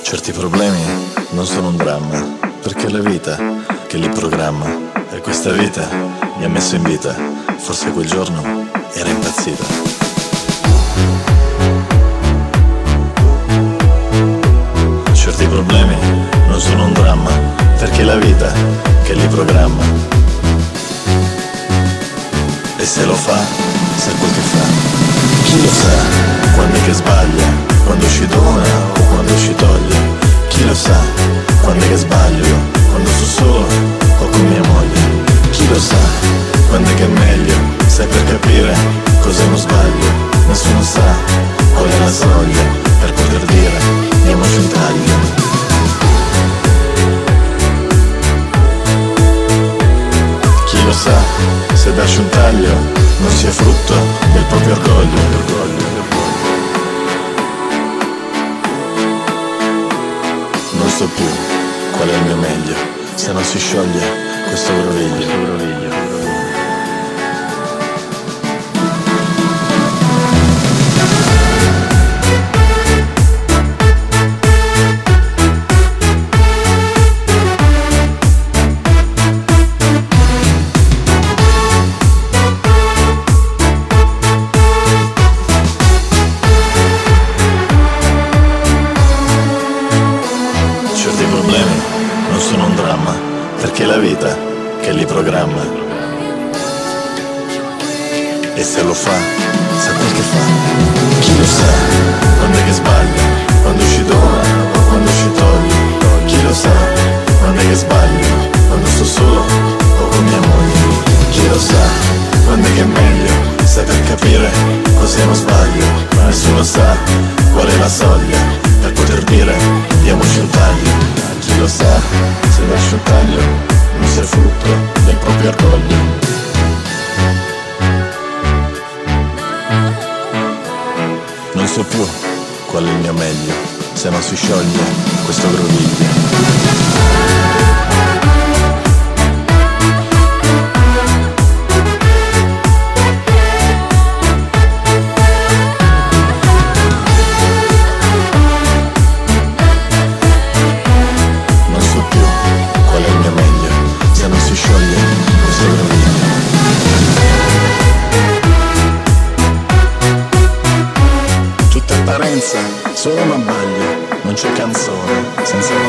Certi problemi non sono un dramma, perché è la vita che li programma. E questa vita mi ha messo in vita, forse quel giorno era impazzita. Certi problemi non sono un dramma, perché è la vita che li programma. E se lo fa, sa quel che fa. Chi lo sa quando è che sbaglia, quando ci dona o quando ci toglie. Chi lo sa quando è che sbaglio, quando sto solo o con mia moglie. Chi lo sa quando è che è meglio, sai, per capire cos'è uno sbaglio. Nessuno sa qual è la soglia per poter dire diamoci un taglio. Chi lo sa se darci un taglio non sia frutto del proprio orgoglio. Non so più qual è il mio meglio, se non si scioglie questo groviglio. Certi problemi non sono un dramma, perché è la vita che li programma. E se lo fa, sa quel che fa. Chi lo sa quando è che sbaglia, quando ci dona o quando ci toglie. Chi lo sa quando è che sbaglio, quando sto solo o con mia moglie. Chi lo sa quando è che è meglio, sai, per capire cos'è uno sbaglio. Ma nessuno sa qual è la soglia per poter dire diamoci un taglio. Chi lo sa se lascia un taglio non sia frutto del proprio orgoglio. Non so più qual è il mio meglio, se non si scioglie questo groviglio. Tutta apparenza, solo una baglia, non c'è canzone senza